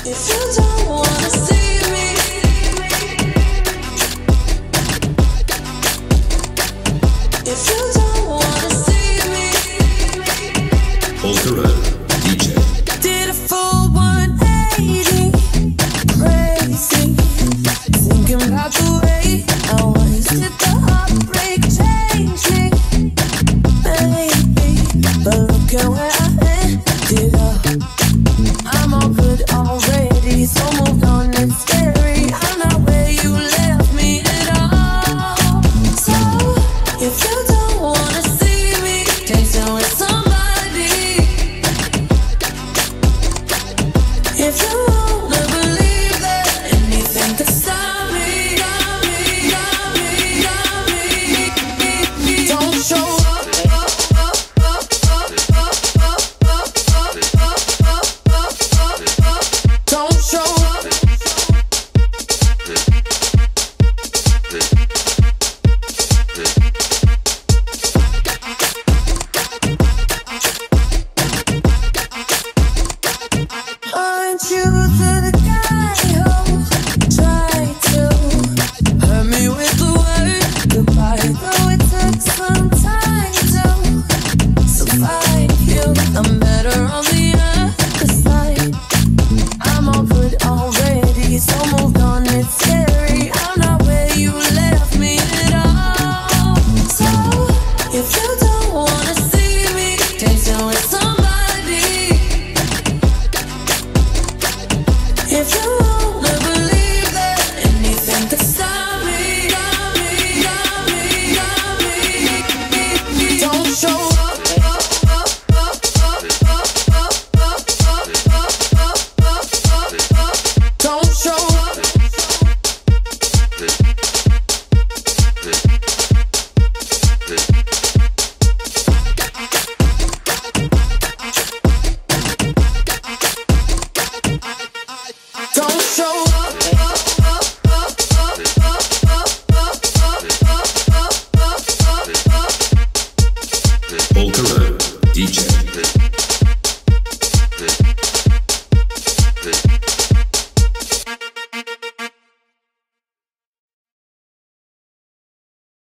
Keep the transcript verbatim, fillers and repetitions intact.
If you don't wanna see me, if you don't wanna see me, Paul-Kéranne, D J. did a full one eighty, crazy, thinking about the way I was. Did the heartbreak change me? Maybe, but look at where I ended up. I'm all good already, so moved on, it's scary. I'm not where you left me at all. So, if you don't wanna see me, take it with somebody. If you wanna believe that anything could stop me, stop me, stop me, stop me. Don't show up. Don't show up. Aren't you the guy who tried to hurt me with the word goodbye? Though it took some time to survive you, I'm better on the other side. I'm all good already, so moved on, it's scary. I'm not where you left me at all. So, if you don't wanna see me, take it with somebody. If you